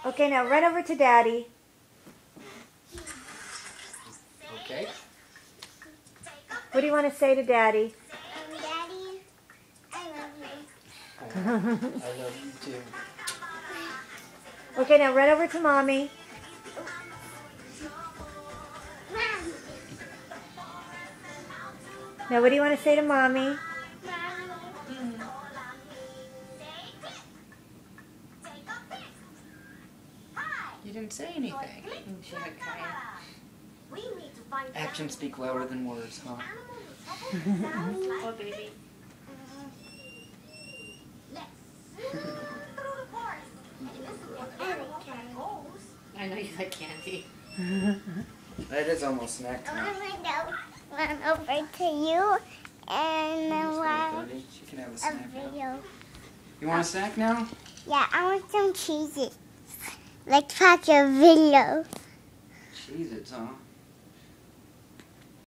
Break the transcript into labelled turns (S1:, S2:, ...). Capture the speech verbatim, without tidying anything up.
S1: Okay, now run over to Daddy.
S2: Okay.
S1: What do you want to say to Daddy?
S3: Um, Daddy, I love you.
S2: I love you too.
S1: Okay, now run over to Mommy.
S3: Mom.
S1: Now what do you want to say to Mommy?
S3: Mommy.
S4: You didn't say anything.
S2: Actions speak louder than words, huh?
S4: Oh, baby. I know you like candy.
S2: That is almost snack
S3: I
S2: time.
S3: want to run over to you and
S2: Just
S3: watch
S2: wait, buddy. She can have a
S3: a
S2: snack now.
S3: video.
S2: You want a snack now?
S3: Yeah, I want some cheeses. Let's watch a video.
S2: Cheez-Its, huh?